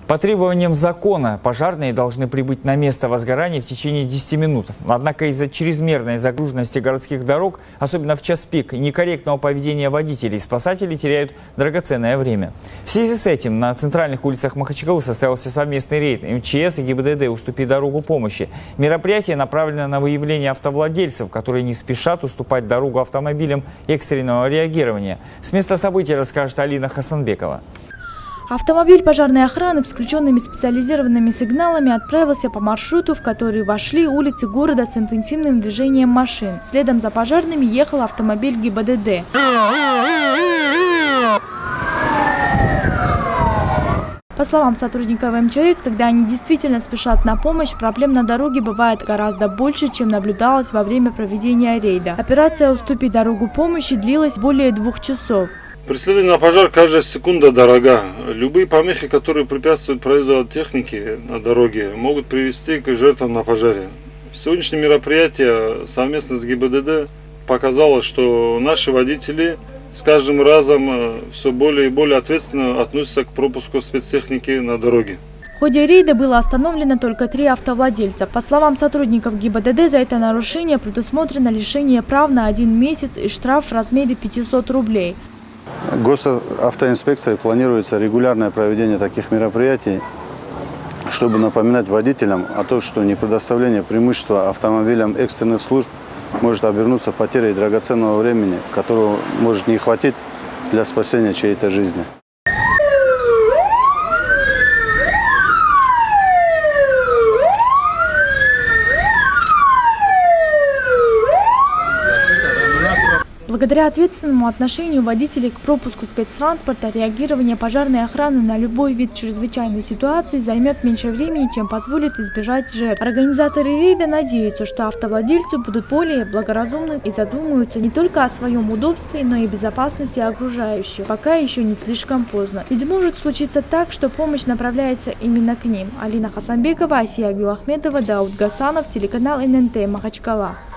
По требованиям закона пожарные должны прибыть на место возгорания в течение 10 минут. Однако из-за чрезмерной загруженности городских дорог, особенно в час пик, и некорректного поведения водителей, спасатели теряют драгоценное время. В связи с этим на центральных улицах Махачкалы состоялся совместный рейд МЧС и ГИБДД «Уступи дорогу помощи». Мероприятие направлено на выявление автовладельцев, которые не спешат уступать дорогу автомобилям экстренного реагирования. С места событий расскажет Алина Хасанбекова. Автомобиль пожарной охраны с включенными специализированными сигналами отправился по маршруту, в который вошли улицы города с интенсивным движением машин. Следом за пожарными ехал автомобиль ГИБДД. По словам сотрудников МЧС, когда они действительно спешат на помощь, проблем на дороге бывает гораздо больше, чем наблюдалось во время проведения рейда. Операция «Уступи дорогу помощи» длилась более 2 часов. При следовании на пожар каждая секунда дорога. Любые помехи, которые препятствуют проезду техники на дороге, могут привести к жертвам на пожаре. Сегодняшнее мероприятие совместно с ГИБДД показало, что наши водители с каждым разом все более и более ответственно относятся к пропуску спецтехники на дороге. В ходе рейда было остановлено только 3 автовладельца. По словам сотрудников ГИБДД, за это нарушение предусмотрено лишение прав на 1 месяц и штраф в размере 500 рублей. Госавтоинспекцией планируется регулярное проведение таких мероприятий, чтобы напоминать водителям о том, что непредоставление преимущества автомобилям экстренных служб может обернуться потерей драгоценного времени, которого может не хватить для спасения чьей-то жизни. Благодаря ответственному отношению водителей к пропуску спецтранспорта, реагирование пожарной охраны на любой вид чрезвычайной ситуации займет меньше времени, чем позволит избежать жертв. Организаторы рейда надеются, что автовладельцы будут более благоразумны и задумаются не только о своем удобстве, но и безопасности окружающих. Пока еще не слишком поздно. Ведь может случиться так, что помощь направляется именно к ним. Алина Хасанбекова, Асия Гюлахметова, Дауд Гасанов, телеканал ННТ, Махачкала.